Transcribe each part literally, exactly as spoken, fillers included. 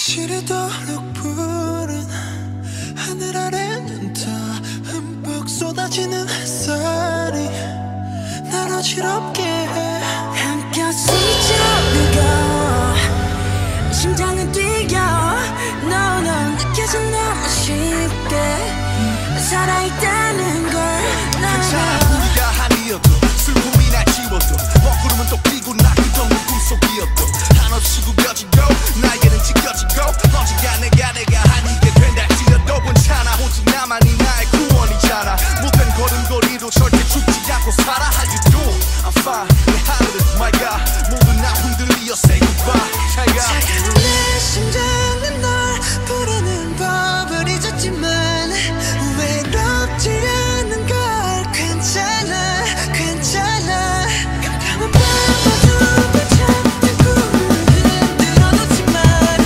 시리도록 푸른 하늘 아래는 더 흠뻑 쏟아지는 햇살이 날 어지럽게 해. 한껏 숨이 차오르고 심장은 뛰어. No no 느껴져 너무 쉽게 살아있다는 걸. 괜찮아 우리가 아니어도 슬픔이 날 지워도 먹구름은 또 끼고 나 그던 꿈속이었도 한없이 구겨지고 나에게는 지켜지고 언젠가 내가 내가 아니게 된다 할지라도 괜찮아 오직 나만이 나의 구원이잖아 못된 걸음걸이로 절대 죽지 않고 살아. How you doing? I'm fine 내 하늘은 my God 모두 나 흔들리어 say goodbye 잘 가. 차가운 내 심장은 널 부르는 법을 잊었지만 외롭지 않는 걸. 괜찮아 괜찮아 깜깜한 밤도 붙잡던 꿈을 흔들어놓지만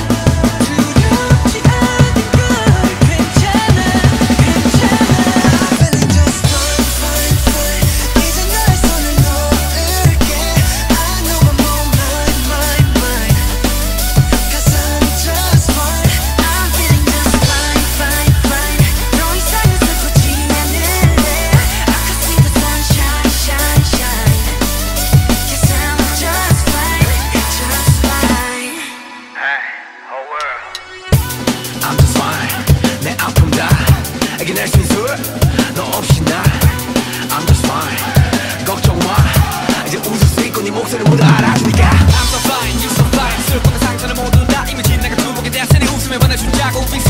두렵지 않은 걸. 괜찮아 괜찮아 I'm feeling just fine fine fine 이제 너의 손을 놓을게. I know I'm on mine mine mine Cause I'm just fine. I'm feeling just fine fine fine 더 이상은 슬프지 않을래. I can see the sunshine shine shine Cause I'm just fine just fine. Hey, whole world. I'm just fine. 내 아픔 다 이겨낼 수 있어. 너 없이 나. I'm just fine. 걱정 마. 이제 웃을 수 있고 네 목소리 모두 알아주니까. I'm so fine, you so fine. 슬픔과 상처는 모두 다 이미 지나간 두목에 대한 내 웃음에 반해주자고.